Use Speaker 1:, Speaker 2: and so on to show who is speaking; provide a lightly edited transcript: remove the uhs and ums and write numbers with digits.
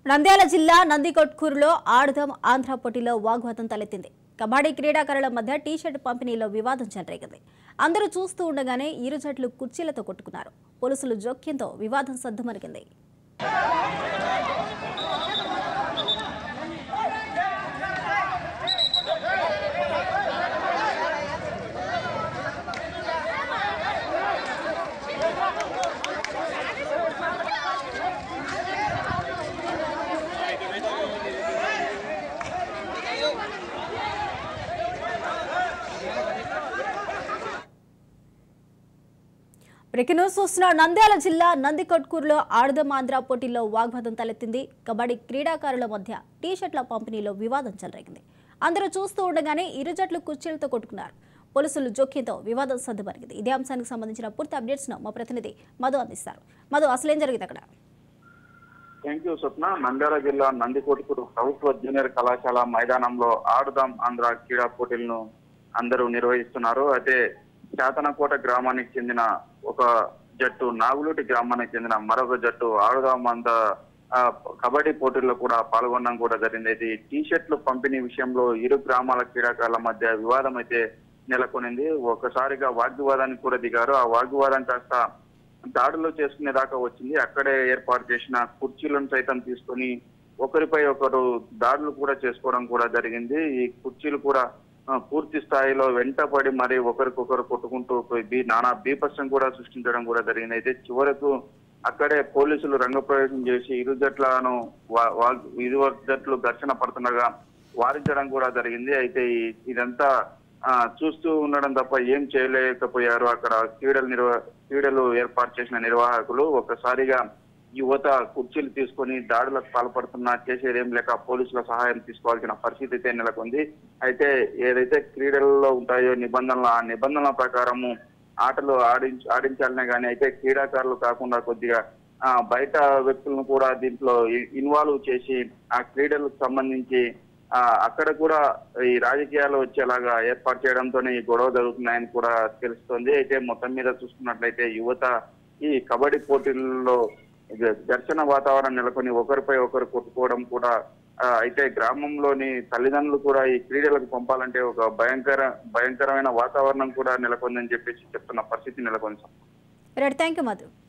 Speaker 1: నంద్యాల జిల్లా నందికొట్కూరులో ఆడుదాం ఆంధ్ర పోటీలో వాగ్వాదం తలెత్తింది. కబడ్డీ క్రీడాకారుల మధ్య టీ-షర్ట్ పంపిణీలో వివాదం చెలరేగింది. అందరూ చూస్తూ ఉండగానే ఇరు జట్లు కుర్చీలతో కొట్టుకున్నారు. పోలీసులు జోక్యంతో వివాదం సద్దుమణిగింది. బ్రేకింగ్ న్యూస్ చూస్తున్న నంద్యాల జిల్లా నందికొట్కూరులో ఆడుదాం ఆంధ్ర పోటీల్లో వాగ్వాదం తలెత్తింది. కబడ్డీ క్రీడాకారుల మధ్య టీ-షర్ట్ల పంపిణీలో వివాదం చెలరేగింది. అందరూ చూస్తూ ఉండగానే ఇరు జట్లు కుర్చీలతో కొట్టుకున్నారు. పోలీసులు జోక్యంతో వివాదం సద్దుమణిగింది. ఇదే అంశానికి సంబంధించిన పూర్తి అప్డేట్స్ ను మా ప్రతినిధి మధు అందిస్తారు. మధు, అసలేం జరిగింది అక్కడ?
Speaker 2: థ్యాంక్ యూ స్వప్న. నంద్యాల జిల్లా నందికొట్కూరు ప్రభుత్వ జూనియర్ కళాశాల మైదానంలో ఆడుదాం ఆంధ్ర క్రీడా పోటీలను అందరూ నిర్వహిస్తున్నారు. అయితే శాతనకోట గ్రామానికి చెందిన ఒక జట్టు, నాగులూటి గ్రామానికి చెందిన మరొక జట్టు ఆడుదాం ఆంధ్ర కబడ్డీ పోటీల్లో కూడా పాల్గొనడం కూడా జరిగింది. ఇది టీ-షర్ట్లు పంపిణీ విషయంలో ఇరు గ్రామాల క్రీడాకారుల మధ్య వివాదం అయితే నెలకొనింది. ఒకసారిగా వాగ్వివాదానికి కూడా దిగారు. ఆ వాగ్వివాదం కాస్త దాడులు చేసుకునే దాకా వచ్చింది. అక్కడే ఏర్పాటు చేసిన కుర్చీలను సైతం తీసుకొని ఒకరిపై ఒకరు దాడులు కూడా చేసుకోవడం కూడా జరిగింది. ఈ కుర్చీలు కూడా పూర్తి స్థాయిలో వెంటపడి మరి ఒకరికొకరు కొట్టుకుంటూ నానా బీభత్సం కూడా సృష్టించడం కూడా జరిగింది. అయితే చివరకు అక్కడే పోలీసులు రంగప్రవేశం చేసి ఇరు జట్లను జట్లు ఘర్షణ పడుతుండగా వారించడం కూడా జరిగింది. అయితే ఇదంతా చూస్తూ ఉండడం తప్ప ఏం చేయలేకపోయారు అక్కడ క్రీడలు ఏర్పాటు చేసిన నిర్వాహకులు. ఒక్కసారిగా యువత కుర్చీలు తీసుకొని దాడులకు పాల్పడుతున్నా చేసేదేం లేక పోలీసుల సహాయం తీసుకోవాల్సిన పరిస్థితి అయితే నెలకొంది. అయితే ఏదైతే క్రీడల్లో ఉంటాయో నిబంధనలు, ఆ నిబంధనల ప్రకారము ఆటలు ఆడించాలనే కానీ అయితే క్రీడాకారులు కాకుండా కొద్దిగా బయట వ్యక్తులను కూడా దీంట్లో ఇన్వాల్వ్ చేసి ఆ క్రీడలకు సంబంధించి అక్కడ కూడా ఈ రాజకీయాలు వచ్చేలాగా ఏర్పాటు చేయడంతోనే ఈ గొడవ జరుగుతున్నాయని కూడా తెలుస్తోంది. అయితే మొత్తం మీద చూసుకున్నట్లయితే యువత ఈ కబడ్డీ పోటీల్లో ఘర్షణ వాతావరణం నెలకొని ఒకరిపై ఒకరు కొట్టుకోవడం కూడా, అయితే గ్రామంలోని తల్లిదండ్రులు కూడా ఈ క్రీడలకు పంపాలంటే ఒక భయంకరమైన వాతావరణం కూడా నెలకొందని చెప్పేసి చెప్తున్న పరిస్థితి నెలకొంది.
Speaker 1: Right, thank you Madhu.